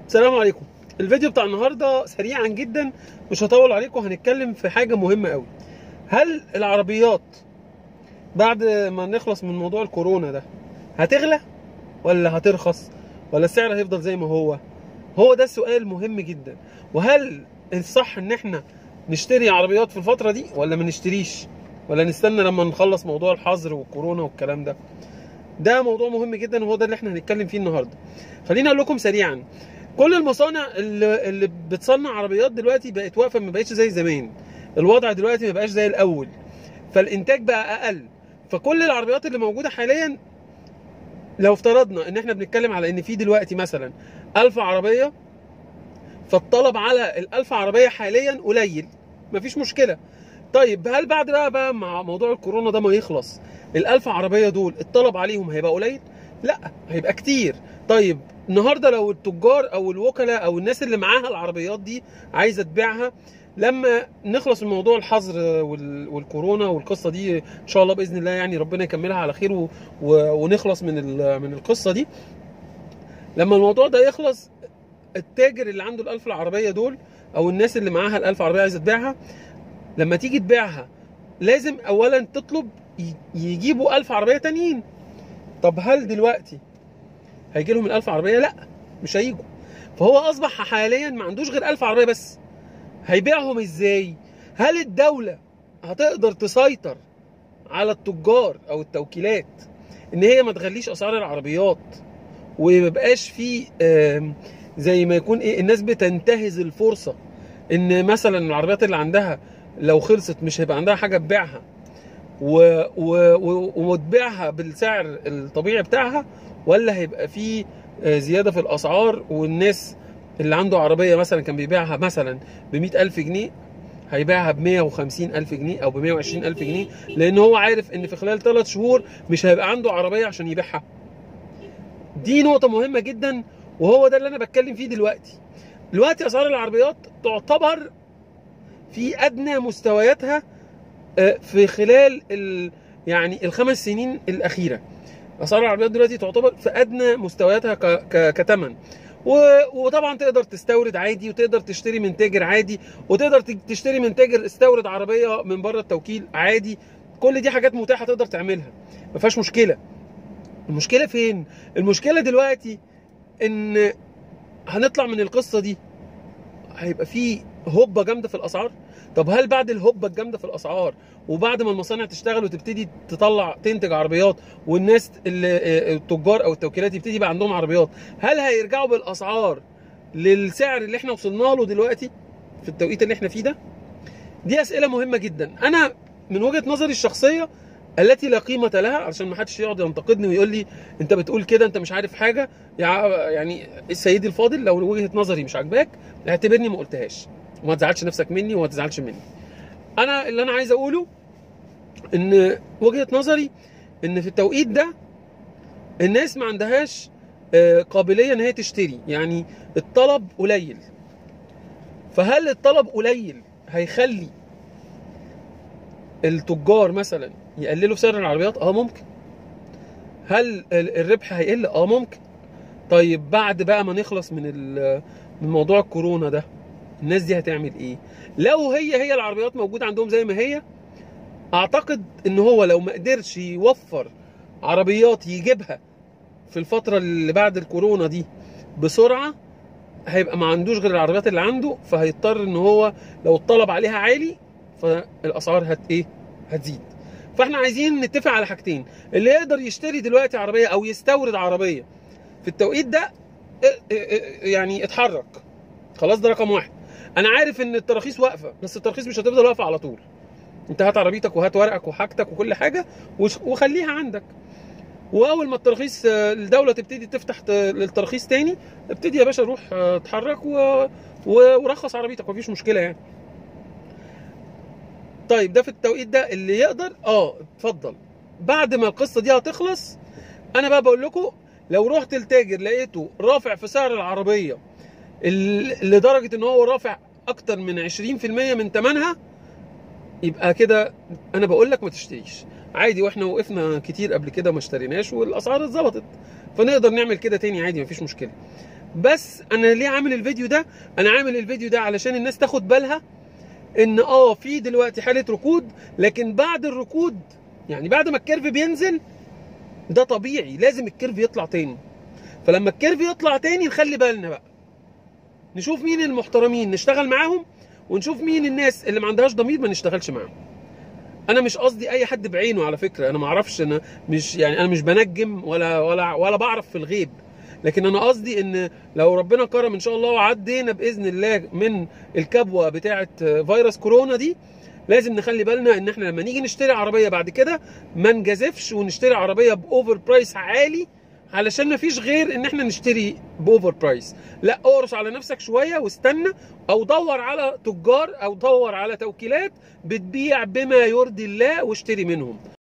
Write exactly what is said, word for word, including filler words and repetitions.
السلام عليكم. الفيديو بتاع النهارده سريعا جدا، مش هطول عليكم. هنتكلم في حاجه مهمه قوي. هل العربيات بعد ما نخلص من موضوع الكورونا ده هتغلى ولا هترخص ولا السعر هيفضل زي ما هو؟ هو ده السؤال مهم جدا. وهل الصح ان احنا نشتري عربيات في الفتره دي ولا ما نشتريش، ولا نستنى لما نخلص موضوع الحظر والكورونا والكلام ده؟ ده موضوع مهم جدا، وهو ده اللي احنا هنتكلم فيه النهارده. خليني اقول لكم سريعا، كل المصانع اللي, اللي بتصنع عربيات دلوقتي بقت واقفه، ما بقتش زي زمان. الوضع دلوقتي ما بقاش زي الاول، فالانتاج بقى اقل. فكل العربيات اللي موجوده حاليا، لو افترضنا ان احنا بنتكلم على ان في دلوقتي مثلا ألف عربيه، فالطلب على الألف عربيه حاليا قليل، مفيش مشكله. طيب هل بعد بقى بقى مع موضوع الكورونا ده ما يخلص الألف عربيه دول الطلب عليهم هيبقى قليل؟ لا، هيبقى كتير. طيب النهارده لو التجار او الوكلاء او الناس اللي معاها العربيات دي عايزه تبيعها، لما نخلص من موضوع الحظر والكورونا والقصه دي ان شاء الله باذن الله، يعني ربنا يكملها على خير و... و... ونخلص من ال... من القصه دي. لما الموضوع ده يخلص، التاجر اللي عنده الألف العربيه دول او الناس اللي معاها الألف عربيه عايزه تبيعها، لما تيجي تبيعها لازم اولا تطلب يجيبوا ألف عربيه تانيين. طب هل دلوقتي هيجي لهم الألف عربيه؟ لا، مش هيجوا. فهو اصبح حاليا ما عندوش غير ألف عربيه بس. هيبيعهم ازاي؟ هل الدوله هتقدر تسيطر على التجار او التوكيلات ان هي ما تغليش اسعار العربيات، وما يبقاش في زي ما يكون ايه، الناس بتنتهز الفرصه ان مثلا العربيات اللي عندها لو خلصت مش هيبقى عندها حاجه تبيعها، و... و... و... وتبيعها بالسعر الطبيعي بتاعها؟ ولا هيبقى في زياده في الاسعار، والناس اللي عنده عربيه مثلا كان بيبيعها مثلا ب مئة ألف جنيه هيبيعها ب مئة وخمسين ألف جنيه او ب مئة وعشرين ألف جنيه، لان هو عارف ان في خلال ثلاث شهور مش هيبقى عنده عربيه عشان يبيعها. دي نقطه مهمه جدا، وهو ده اللي انا بتكلم فيه دلوقتي. دلوقتي اسعار العربيات تعتبر في ادنى مستوياتها في خلال ال يعني الخمس سنين الاخيره. اسعار العربيات دلوقتي تعتبر في ادنى مستوياتها كثمن، وطبعا تقدر تستورد عادي، وتقدر تشتري من تاجر عادي، وتقدر تشتري من تاجر استورد عربيه من بره التوكيل عادي. كل دي حاجات متاحه تقدر تعملها، ما فيهاش مشكله. المشكله فين؟ المشكله دلوقتي ان هنطلع من القصه دي هيبقى في هوبه جامده في الاسعار. طب هل بعد الهوبه الجامده في الاسعار، وبعد ما المصانع تشتغل وتبتدي تطلع تنتج عربيات، والناس التجار او التوكيلات يبتدي يبقى عندهم عربيات، هل هيرجعوا بالاسعار للسعر اللي احنا وصلنا له دلوقتي في التوقيت اللي احنا فيه ده؟ دي اسئله مهمه جدا. انا من وجهه نظري الشخصيه التي لا قيمه لها، عشان ما حدش يقعد ينتقدني ويقول لي انت بتقول كده، انت مش عارف حاجه. يعني سيدي الفاضل، لو وجهه نظري مش عاجباك اعتبرني ما قلتهاش، وما تزعلش نفسك مني وما تزعلش مني. انا اللي انا عايز اقوله ان وجهه نظري ان في التوقيت ده الناس ما عندهاش قابليه ان هي تشتري، يعني الطلب قليل. فهل الطلب قليل هيخلي التجار مثلا يقللوا سعر العربيات؟ اه ممكن. هل الربح هيقل؟ اه ممكن. طيب بعد بقى ما نخلص من من موضوع الكورونا ده، الناس دي هتعمل ايه؟ لو هي هي العربيات موجوده عندهم زي ما هي، اعتقد ان هو لو ما قدرش يوفر عربيات يجيبها في الفتره اللي بعد الكورونا دي بسرعه، هيبقى ما عندوش غير العربيات اللي عنده، فهيضطر ان هو لو الطلب عليها عالي فالاسعار هت ايه؟ هتزيد. فاحنا عايزين نتفق على حاجتين: اللي يقدر يشتري دلوقتي عربيه او يستورد عربيه في التوقيت ده يعني اتحرك خلاص. ده رقم واحد. انا عارف ان التراخيص واقفه، بس التراخيص مش هتفضل واقفه على طول. انت هات عربيتك وهات ورقك وحاجتك وكل حاجه وخليها عندك، واول ما التراخيص الدوله تبتدي تفتح للتراخيص تاني، ابتدي يا باشا روح اتحرك ورخص عربيتك، مفيش مشكله يعني. طيب ده في التوقيت ده اللي يقدر اه اتفضل. بعد ما القصه دي هتخلص، انا بقى بقول لكم، لو رحت التاجر لقيته رافع في سعر العربيه لدرجه ان هو رافع اكتر من عشرين في المية من ثمنها، يبقى كده انا بقول لك ما تشتريش عادي. واحنا وقفنا كتير قبل كده ما اشتريناش والاسعار اتظبطت، فنقدر نعمل كده تاني عادي، مفيش مشكله. بس انا ليه عامل الفيديو ده؟ انا عامل الفيديو ده علشان الناس تاخد بالها ان اه في دلوقتي حاله ركود، لكن بعد الركود يعني بعد ما الكيرف بينزل ده طبيعي لازم الكيرف يطلع تاني. فلما الكيرف يطلع تاني نخلي بالنا بقى، نشوف مين المحترمين نشتغل معاهم، ونشوف مين الناس اللي ما عندهاش ضمير ما نشتغلش معاهم. انا مش قصدي اي حد بعينه على فكره، انا ما اعرفش، انا مش يعني انا مش بنجم ولا ولا ولا بعرف في الغيب، لكن انا قصدي ان لو ربنا كرم ان شاء الله وعدينا باذن الله من الكبوه بتاعه فيروس كورونا دي، لازم نخلي بالنا ان احنا لما نيجي نشتري عربيه بعد كده ما نجازفش ونشتري عربيه باوفر برايس عالي، علشان ما فيش غير ان احنا نشتري باوفر برايس. لا، اقرص على نفسك شويه واستنى، او دور على تجار او دور على توكيلات بتبيع بما يرضي الله واشتري منهم.